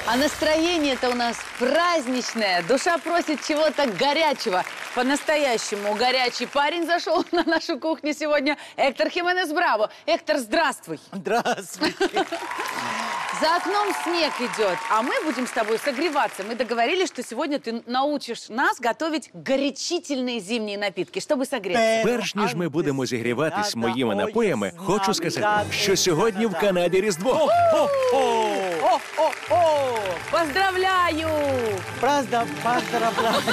А настроение-то у нас праздничное. Душа просит чего-то горячего. По-настоящему горячий парень зашел на нашу кухню сегодня. Эктор Хименес Браво. Эктор, здравствуй. Здравствуйте. За окном снег идет, а мы будем с тобой согреваться. Мы договорились, что сегодня ты научишь нас готовить горячительные зимние напитки, чтобы согреться. Перш ніж ми будемо зігріватись моїми напоями, хочу сказати, що сьогодні в Канаді Різдво. О-о-о! Поздравляю! Поздравляю.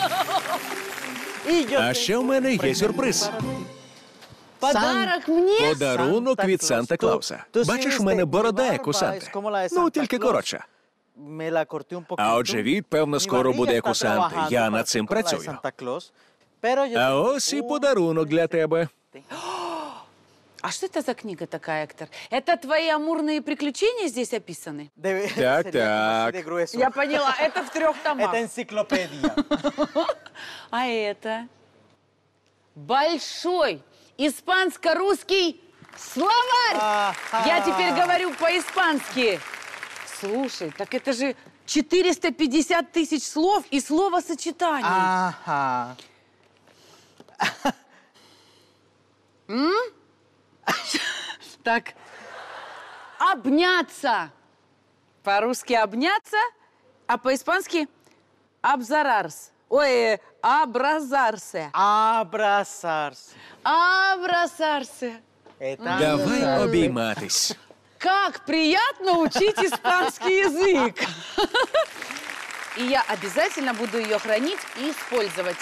А ще в мене є сюрприз. Подарок мені? Подарунок від Санта-Клауса. Бачиш, в мене борода, як у Санти. Ну, тільки коротша. А отже, від, певно, скоро буде як у Санти. Я над цим працюю. А ось і подарунок для тебе. А что это за книга такая, Эктор? Это твои амурные приключения здесь описаны? Так, так. Я поняла, это в 3 томах. Это энциклопедия. А это? Большой испанско-русский словарь! Я теперь говорю по-испански. Слушай, так это же 450 тысяч слов и словосочетаний. Ага. Так, обняться. По-русски обняться, а по-испански абзарарс. Ой, абразарсе. Abrazarse. Абразарсе. Это Давай обійматись. Как приятно учить испанский язык. И я обязательно буду ее хранить и использовать.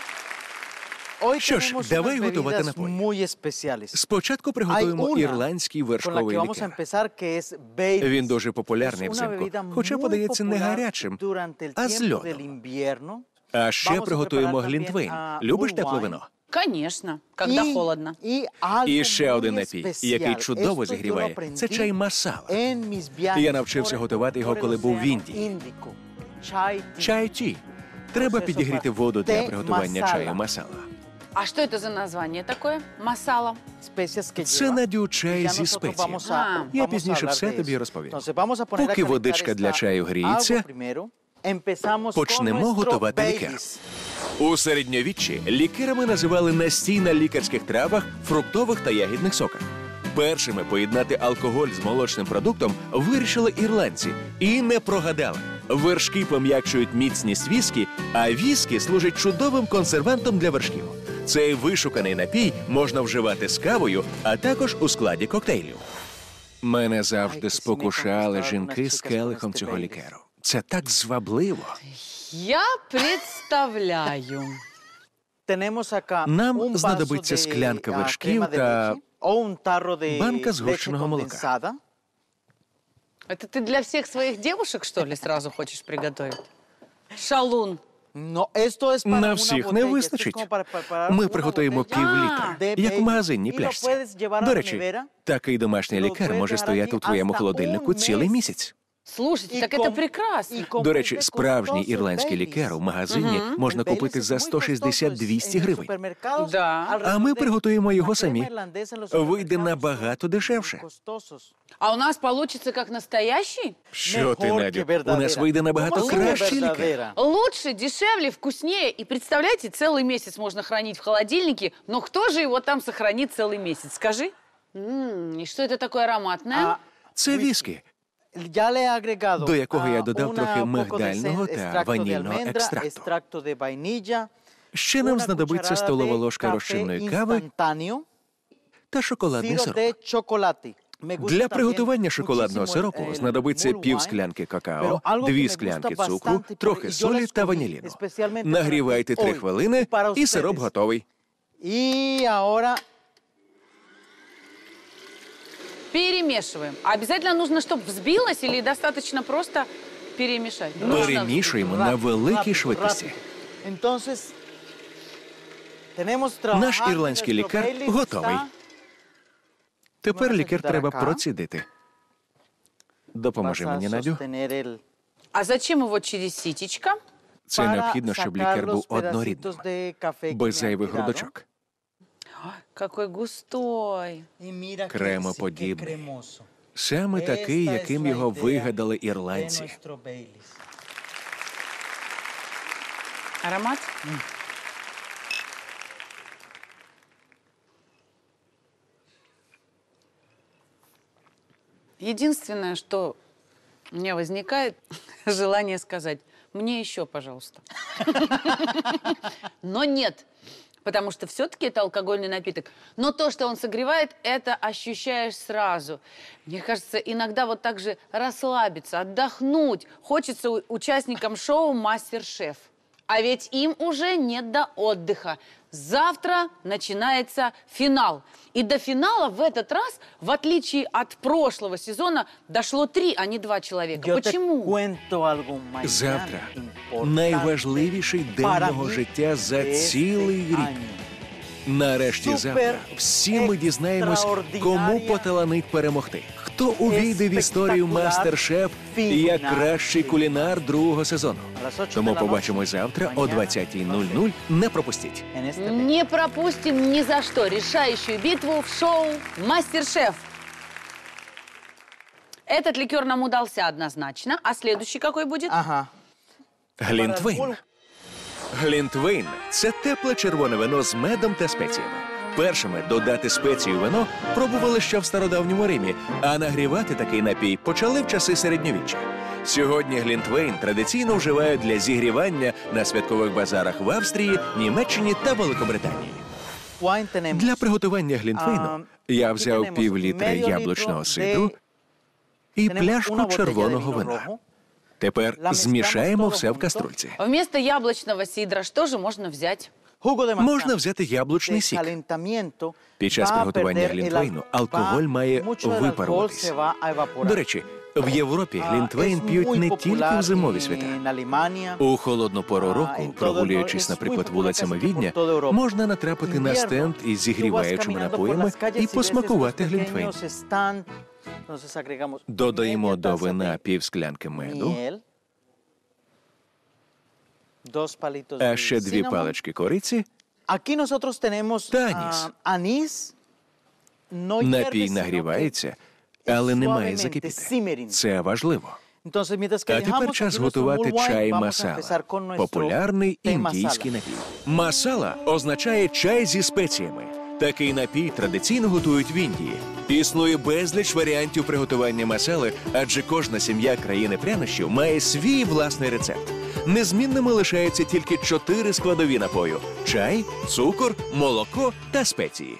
Що ж, давай готувати напої. Спочатку приготуємо ірландський вершковий лікер. Він дуже популярний взимку, хоча подається не гарячим, а з льодом. А ще приготуємо глінтвейн. Любиш тепле вино? Конечно, когда холодно. І ще один напій, який чудово зігріває, це чай масала. Я навчився готувати його, коли був в Індії. Чай-ті. Треба підігріти воду для приготування чаю масала. А что это за название такое? Масала. Це надю чай зі спеціями. Я пізніше все тобі розповім. Поки водичка для чаю гріється, почнемо готувати лікер. У середньовіччі лікерами називали настій на лікарських травах, фруктових та ягідних соках. Першими поєднати алкоголь з молочним продуктом вирішили ірландці. І не прогадали. Вершки пом'якшують міцність віскі, а віскі служить чудовим консервантом для вершків. Цей вишуканий напій можна вживати з кавою, а також у складі коктейлів. Мене завжди спокушали жінки з келихом цього лікеру. Це так звабливо. Я представляю. Нам знадобиться склянка вершків та банка згущеного молока. Это ты для всех своих девушек, что ли, сразу хочешь приготовить? Шалун. На всіх не вистачить. Ми приготуємо пів-літра, як в магазинній пляшці. До речі, такий домашній лікер може стояти у твоєму холодильнику цілий місяць. Слушайте, так это прекрасно. До речі, справжній ірландський лікер у магазині можна купити за 160-200 гривень. Да. А ми приготуємо його самі. Вийде набагато дешевше. А у нас получится как настоящий? Що ти, Надю? У нас вийде набагато кращий лікер. Лучше, дешевле, вкуснее. И представляете, целый месяц можно хранить в холодильнике, но кто же его там сохранит целый месяц? Скажи. И что это такое ароматное? Це віскі, до якого я додав трохи мигдального та ванільного екстракту. Ще нам знадобиться столова ложка розчинної кави та шоколадний сироп. Для приготування шоколадного сиропу знадобиться пів склянки какао, 2 склянки цукру, трохи солі та ваніліну. Нагрівайте 3 хвилини і сироп готовий. Перемешиваем. А обязательно нужно, чтобы взбилось, или достаточно просто перемешать? Перемішуємо на великій швидкості. Наш ірландський лікер готовий. Тепер лікер треба процідити. Допоможи мені, Надю. А зачем его через ситечко? Це необхідно, щоб лікер був однорідним, без зайвих грудочок. Какой густой. Кремоподібний. Саме такий, яким його вигадали ірландці. Аромат? Единственное, что у меня возникает желание сказать, мне еще, пожалуйста. Но нет, потому что все-таки это алкогольный напиток. Но то, что он согревает, это ощущаешь сразу. Мне кажется, иногда вот так же расслабиться, отдохнуть хочется участникам шоу «Мастер-шеф». А ведь им уже нет до отдыха. Завтра начинается финал. И до финала в этот раз, в отличие от прошлого сезона, дошло 3, а не 2 человека. Почему? Завтра найважливіший день мого життя за цілий рік. Нарешті завтра всі ми дізнаємось, кому поталанить перемогти. Хто увійде в історію «Мастер-шеф» як кращий кулінар другого сезону. Тому побачимось завтра о 20:00. Не пропустіть. Не пропустим ни за что решающую битву в шоу «Мастер-шеф». Этот ликер нам удался однозначно. А следующий какой будет? Ага. Глінтвейн. Глінтвейн – це тепле червоне вино з медом та спеціями. Першими додати спеції у вино пробували ще в стародавньому Римі, а нагрівати такий напій почали в часи середньовіччя. Сьогодні глінтвейн традиційно вживають для зігрівання на святкових базарах в Австрії, Німеччині та Великобританії. Для приготування глінтвейну я взяв пів-літра яблучного сидру і пляшку червоного вина. Тепер змішаємо все в каструльці. Вместо яблочного сидра что же можно взять? Можна взяти яблучний сік. Під час приготування глінтвейну алкоголь має випаруватися. До речі, в Європі глінтвейн п'ють не тільки в зимові свята. У холодну пору року, прогулюючись, наприклад, вулицями Відня, можна натрапити на стенд із зігріваючими напоями і посмакувати глінтвейн. Додаємо до вина півсклянки меду, а ще 2 палички кориці та аніс. Напій нагрівається, але не має закипіти. Це важливо. А тепер час готувати чай масала – популярний індійський напій. Масала означає чай зі спеціями. Такий напій традиційно готують в Індії. Існує безліч варіантів приготування масали, адже кожна сім'я країни прянощів має свій власний рецепт. Незмінними лишаються тільки 4 складові напою – чай, цукор, молоко та спеції.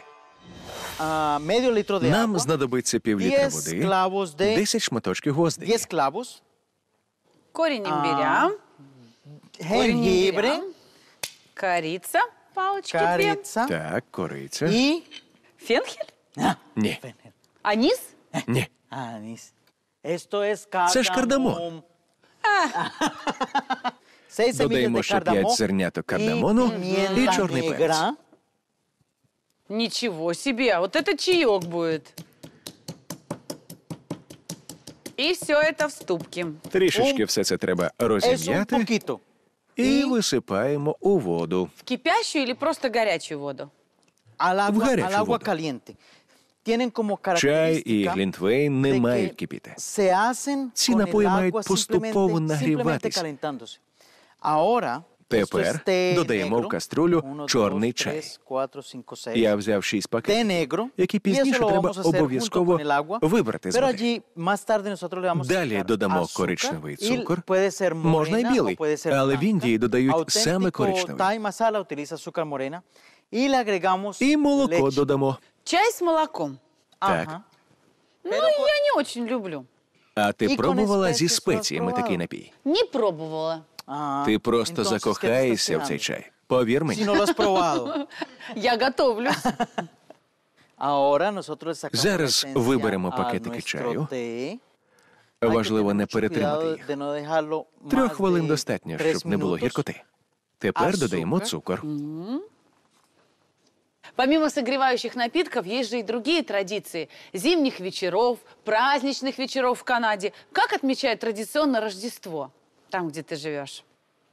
Нам знадобиться пів-літра води, 10 шматочків гвоздики, Корень имбиря, корица, палочки 2. так, кориця, Фенхель? ні, Анис? ні, це ж кардамон. Додаємо ще 5 зерняток кардамону і чорний перець. Ничего себе, вот это чаек будет. И все это в ступке. Трішечки все це треба розім'яти і висипаємо у воду. В кипящую или просто горячую воду? В гарячу воду. Чай і глінтвейн не мають кипіти. Ці напої мають поступово нагріватися. Тепер додаємо в каструлю чорний чай. Я взяв 6 пакетів, які пізніше треба обов'язково вибрати з води. Далі додамо коричневий цукор. Можна і білий, але в Індії додають саме коричневий. І молоко додамо. Чай с молоком? Так. Ну, я не очень люблю. А ти пробувала зі спеціями такий напій? Не пробовала. Ти просто закохаєшся в цей чай. Повір мені. Я готовлюсь. Зараз виберемо пакетики чаю. Важливо не перетримати їх. 3 хвилин достатньо, щоб не було гіркоти. Тепер додаємо цукор. Помимо согревающих напитков, есть же и другие традиции. Зимних вечеров, праздничных вечеров в Канаде. Как отмечают традиционно Рождество, там, где ты живешь?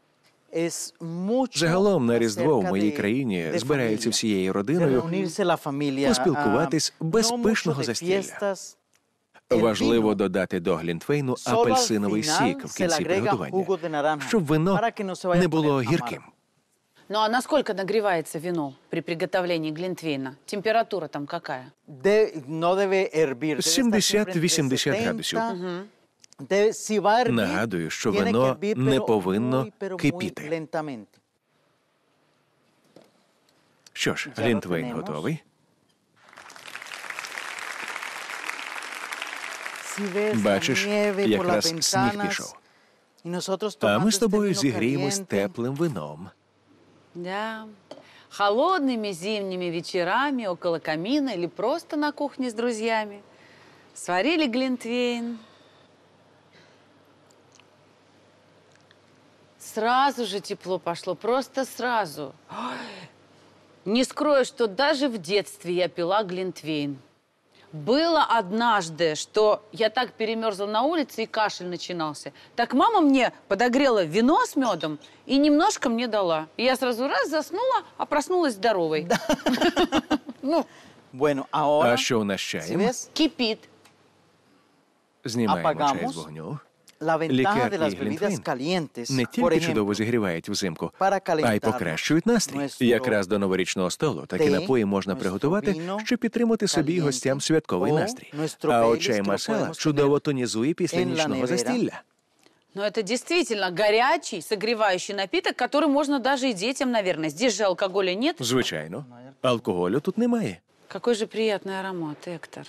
Загалом на Різдво в моїй країні збираються всією родиною поспілкуватись без пишного застілля. Важливо додати до глінтвейну апельсиновий сік в кінці приготування, щоб вино не було гірким. Ну а насколько нагревается вино при приготовлении глинтвейна? Температура там какая? 70-80 градусів. Нагадую, що вино не повинно кипіти. Що ж, глінтвейн готовий. Бачиш, якраз сніг пішов. А ми з тобою зігріємось теплим вином. Да. Холодными зимними вечерами около камина или просто на кухне с друзьями сварили глинтвейн. Сразу же тепло пошло, просто сразу. Ой. Не скрою, что даже в детстве я пила глинтвейн. Было однажды, что я так перемерзла на улице и кашель начинался. Так мама мне подогрела вино с медом и немножко мне дала. И я сразу раз заснула, а проснулась здоровой. Ну, А що у нас з чаєм? кипит. Знімаємо чай з вогню. Лікер і глінтвейн не тільки чудово зігрівають взимку, а й покращують настрій. Якраз до новорічного столу такі напої можна приготувати, щоб підтримати собі і гостям святковий настрій. А от чай масала чудово тонізує після нічного застілля. Но это действительно горячий, согревающий напиток, который можно даже и детям, наверное. Здесь же алкоголя нет. Звичайно. Алкоголю тут немає. Какой же приятный аромат, Эктор.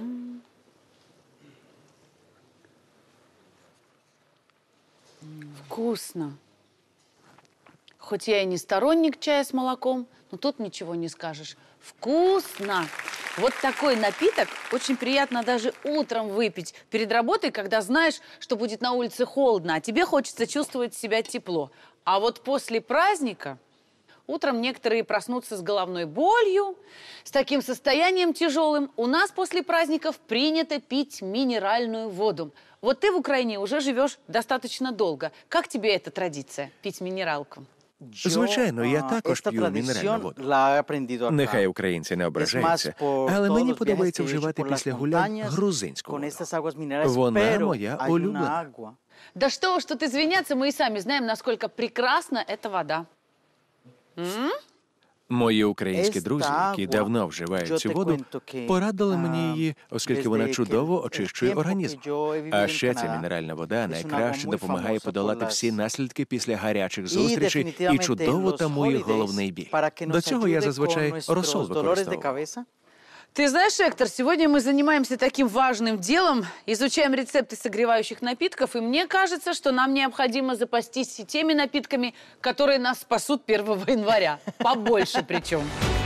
Вкусно. Хоть я и не сторонник чая с молоком, но тут ничего не скажешь. Вкусно! Вот такой напиток очень приятно даже утром выпить перед работой, когда знаешь, что будет на улице холодно, а тебе хочется чувствовать себя тепло. А вот после праздника утром некоторые проснутся с головной болью, с таким состоянием тяжелым. У нас после праздников принято пить минеральную воду. Вот ты в Украине уже живешь достаточно долго. Как тебе эта традиция – пить минералку? Звичайно, я також п'ю мінеральну воду. Нехай українці не ображаються, але мені подобається вживати після гулянь грузинську воду. Вона моя улюблена. Да что уж тут извиняться, мы и сами знаем, насколько прекрасна эта вода. Мої українські друзі, які давно вживають цю воду, порадили мені її, оскільки вона чудово очищує організм. А ще ця мінеральна вода найкраще допомагає подолати всі наслідки після гарячих зустрічей і чудово тамує головний біль. До цього я зазвичай розсол використовую. Ты знаешь, Эктор, сегодня мы занимаемся таким важным делом, изучаем рецепты согревающих напитков, и мне кажется, что нам необходимо запастись теми напитками, которые нас спасут 1 января. Побольше причем.